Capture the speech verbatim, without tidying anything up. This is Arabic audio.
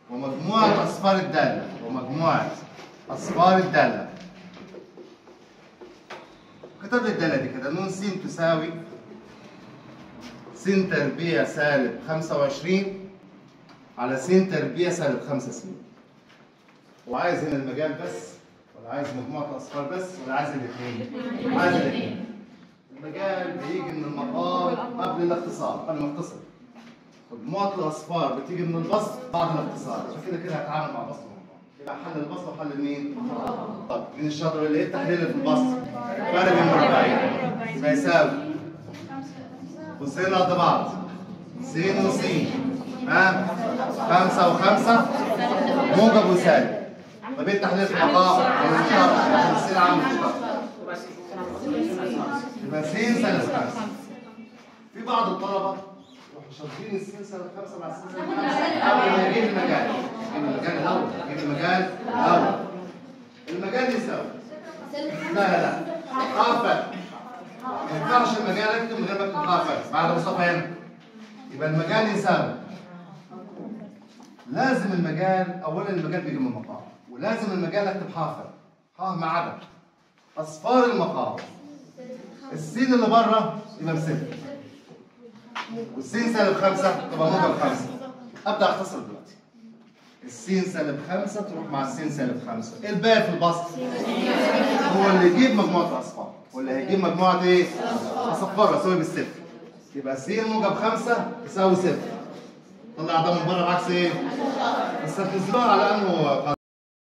ومجموعة أصفار الدالة ومجموعة أصفار الدالة. كتب لي الدالة دي كده، ن س تساوي س تربيع سالب خمسة وعشرين على س تربيع سالب خمسة س. وعايز هنا المجال بس ولا عايز مجموعة الأصفار بس ولا عايز الاثنين؟ عايز الاثنين. المجال بيجي من المقام قبل الاختصار، قبل ما اختصر. مجموعة الأصفار بتيجي من البسط بعد الاختصار، عشان كده كده هتعامل مع بسط ومقام. يبقى حل البسط وحل مين؟ طب مين الشاطر اللي ايه التحليل اللي في البسط؟ فرق بين مربعين يبقى يساوي قوسين قد بعض س وس، ها؟ خمسة وخمسة موجب وسالب. طب ايه التحليل في المقام؟ المشترك، عشان الس عامل مشترك. يبقى س سالب خمسة. في بعض الطلبة يروحوا شاطرين الس سالب خمسة مع الس سالب خمسة قبل ما يجيب المجال. يجيب المجال الأول، يجيب المجال الأول. المجال يساوي لا لا لا خافت. ما ينفعش المجال اكتب من غير ما اكتب خافت بعد مصطفى هنا. يبقى المجال يساوي، لازم المجال اولا المجال بيجي من المقام، ولازم المجال اكتب حافظ ح مع عدد اصفار المقام. السين اللي بره يبقى بصفر، والسين سالب خمسه تبقى موجب خمسه. ابدا اختصر دلوقتي. السين سالب خمسه تروح مع السين سالب خمسه، الباقي في البسط هو اللي يجيب مجموعه الاصفار، واللي هيجيب مجموعه ايه؟ اصفار اساوي بالصفر. يبقى س موجب خمسه يساوي صفر. طلع ده من بره بعكس ايه؟ بس هتنزلوها على انه